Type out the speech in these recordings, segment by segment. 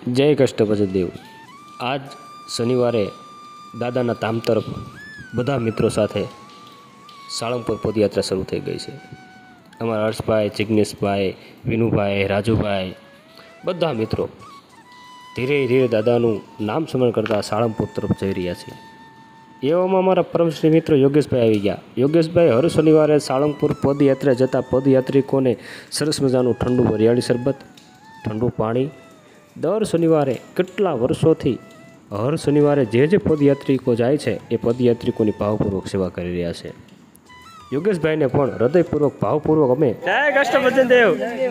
જય કષ્ટભંજન દેવ। આજ શનિવારે દાદાના ધામ તરફ બધા મિત્રો સાથે સાળંગપુર પદયાત્રા શરૂ થઈ ગઈ છે। અમારા હર્ષભાઈ, જિગ્નેશભાઈ, વિનુભાઈ, રાજુભાઈ બધા મિત્રો ધીરે ધીરે દાદાનું નામ સ્મરણ કરતા સાળંગપુર તરફ જઈ રહ્યા છે। એવામાં અમારા પરમશ્રી મિત્રો યોગેશભાઈ આવી ગયા। યોગેશભાઈ હર શનિવારે સાળંગપુર પદયાત્રા જતા પદયાત્રિકોને સરસ મજાનું ઠંડુ વરિયાળી શરબત, ઠંડુ પાણી દર શનિવારે કેટલા વર્ષોથી હર શનિવારે જે પદયાત્રિકો જાય છે એ પદયાત્રિકોની ભાવપૂર્વક સેવા કરી રહ્યા છે। યોગેશભાઈને પણ હૃદયપૂર્વક ભાવપૂર્વક અમે જય કષ્ટભંજન દેવ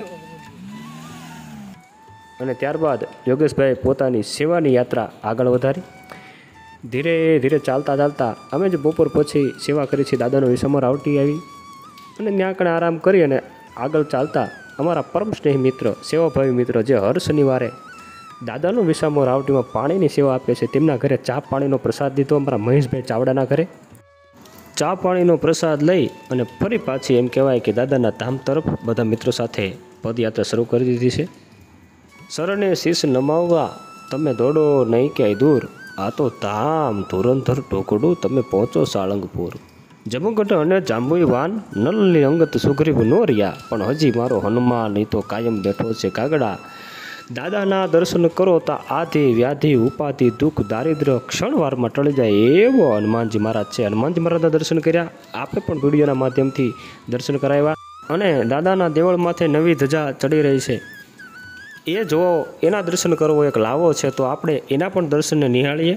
અને ત્યારબાદ યોગેશભાઈ પોતાની સેવાની યાત્રા આગળ વધારી। ધીરે ધીરે ચાલતા ચાલતા અમે જે બપોર પછી સેવા કરી છે દાદાનો વિસામો રાવટી આવી અને ત્યાં કણે આરામ કરી અને આગળ ચાલતા અમારા પરમ સ્નેહી મિત્ર, સેવાભાવી મિત્ર જે હર શનિવારે દાદાનો વિસામો રાવટીમાં પાણીની સેવા આપે છે તેમના ઘરે ચા પાણીનો પ્રસાદ દીધો। અમારા મહેશભાઈ ચાવડાના ઘરે ચા પાણીનો પ્રસાદ લઈ અને ફરી પાછી એમ કહેવાય કે દાદાના ધામ તરફ બધા મિત્રો સાથે પદયાત્રા શરૂ કરી દીધી છે। શરણે શીશ નમાવવા તમે દોડો નહીં ક્યાંય દૂર, આ તો ધામ ધુરંધર ઢોકડું તમે પહોંચો સાળંગપુર। જમગઢ અને જાંબુઈ વાન નલની અંગત સુગ્રીવ નો રહ્યા, પણ હજી મારો હનુમાન નહીં તો કાયમ બેઠો છે કાગડા। દાદાના દર્શન કરો તા આધિ વ્યાધિ ઉપાધિ દુઃખ દારિદ્ર્ય ક્ષણવારમાં ટળી જાય એવો હનુમાનજી મહારાજ છે। હનુમાનજી મહારાજના દર્શન કર્યા, આપણે પણ વિડીયોના માધ્યમથી દર્શન કરાવ્યા અને દાદાના દેવળ માથે નવી ધજા ચડી રહી છે એ જો એના દર્શન કરવો એક લાવો છે, તો આપણે એના પણ દર્શનને નિહાળીએ।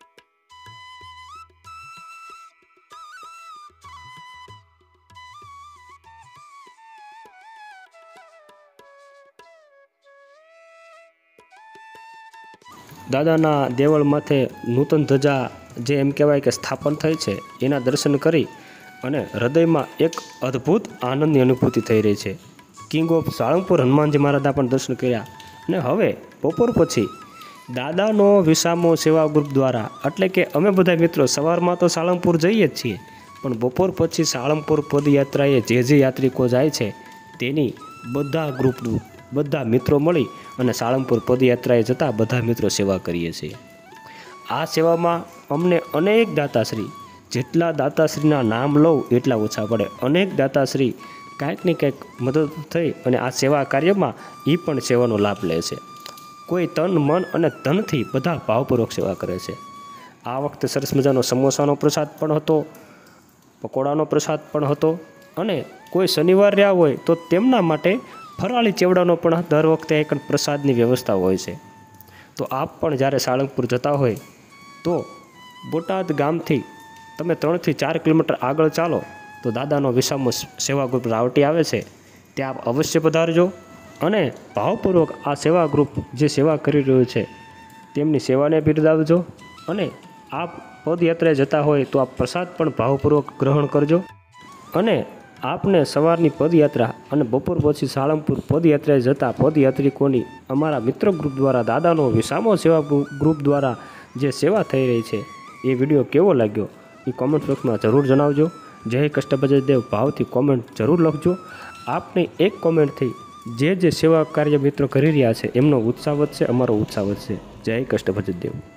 દાદાના દેવળ માથે નૂતન ધજા જે એમ કહેવાય કે સ્થાપન થઈ છે એના દર્શન કરી અને હૃદયમાં એક અદ્ભુત આનંદની અનુભૂતિ થઈ રહી છે। કિંગ ઓફ સાળંગપુર હનુમાનજી મહારાજના પણ દર્શન કર્યા અને હવે બપોર પછી દાદાનો વિસામો સેવા ગ્રુપ દ્વારા, એટલે કે અમે બધા મિત્રો સવારમાં તો સાળંગપુર જઈએ જ છીએ, પણ બપોર પછી સાળંગપુર પદયાત્રાએ જે યાત્રિકો જાય છે તેની બધા ગ્રુપનું બધા મિત્રો મળી અને સાળંગપુર પદયાત્રાએ જતાં બધા મિત્રો સેવા કરીએ છીએ। આ સેવામાં અમને અનેક દાતાશ્રી, જેટલા દાતાશ્રીના નામ લઉં એટલા ઓછા પડે, અનેક દાતાશ્રી કાંઈક ને કાંઈક મદદ થઈ અને આ સેવા કાર્યમાં એ પણ સેવાનો લાભ લે છે। કોઈ તન મન અને ધનથી બધા ભાવપૂર્વક સેવા કરે છે। આ વખતે સરસ મજાનો સમોસાનો પ્રસાદ પણ હતો, પકોડાનો પ્રસાદ પણ હતો અને કોઈ શનિવાર રહ્યા હોય તો તેમના માટે ફરાળી ચેવડાનો પણ દર વખતે એક પ્રસાદની વ્યવસ્થા હોય છે। તો આપ પણ જ્યારે સાળંગપુર જતા હોય તો બોટાદ ગામથી તમે 3 થી 4 કિલોમીટર આગળ ચાલો તો દાદાનો વિસામો સેવા ગ્રુપ રાવટી આવે છે, ત્યાં આપ અવશ્ય પધારજો અને ભાવપૂર્વક આ સેવા ગ્રુપ જે સેવા કરી રહ્યું છે તેમની સેવાને બિરદાવજો અને આપ પદયાત્રાએ જતા હોય તો આપ પ્રસાદ પણ ભાવપૂર્વક ગ્રહણ કરજો। અને આપને સવારની પદયાત્રા અને બપોર પછી સાળંગપુર પદયાત્રાએ જતા પદયાત્રિકોની અમારા મિત્ર ગ્રુપ દ્વારા દાદાનો વિસામો સેવા ગ્રુપ દ્વારા જે સેવા થઈ રહી છે એ વિડીયો કેવો લાગ્યો એ કોમેન્ટ બોક્સમાં જરૂર જણાવજો। જય કષ્ટભંજન દેવ ભાવથી કોમેન્ટ જરૂર લખજો। આપની એક કોમેન્ટથી જે સેવા કાર્ય મિત્રો કરી રહ્યા છે એમનો ઉત્સાહ વધશે, અમારો ઉત્સાહ વધશે। જય કષ્ટભંજન દેવ।